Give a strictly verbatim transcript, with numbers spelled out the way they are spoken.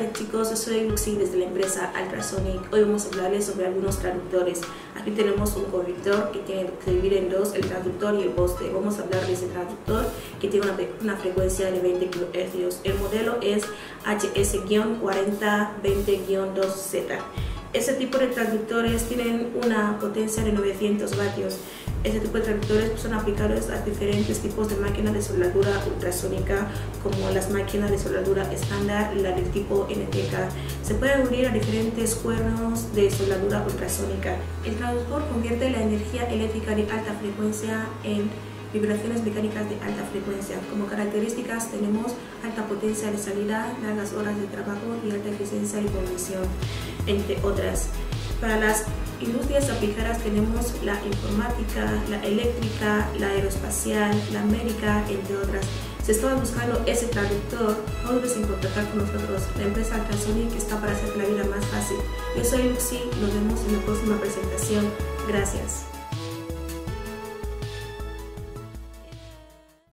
tardes chicos, yo soy Lucy desde la empresa Ultrasonic. Hoy vamos a hablarles sobre algunos traductores. Aquí tenemos un conector que tiene que dividir en dos, el traductor y el poste. Vamos a hablar de ese traductor que tiene una, una frecuencia de veinte kilohercios. El modelo es H S cuarenta veinte dos Z. Ese tipo de traductores tienen una potencia de novecientos vatios. Este tipo de traductores son aplicables a diferentes tipos de máquinas de soldadura ultrasónica, como las máquinas de soldadura estándar, la del tipo N T K. Se puede unir a diferentes cuernos de soldadura ultrasónica. El traductor convierte la energía eléctrica de alta frecuencia en vibraciones mecánicas de alta frecuencia. Como características tenemos alta potencia de salida, largas horas de trabajo y alta eficiencia de conversión, entre otras. Para las industrias aplicadas tenemos la informática, la eléctrica, la aeroespacial, la médica, entre otras. Si estás buscando ese traductor, no dudes en contactar con nosotros. La empresa Ultrasonic está para hacer la vida más fácil. Yo soy Lucy y nos vemos en la próxima presentación. Gracias.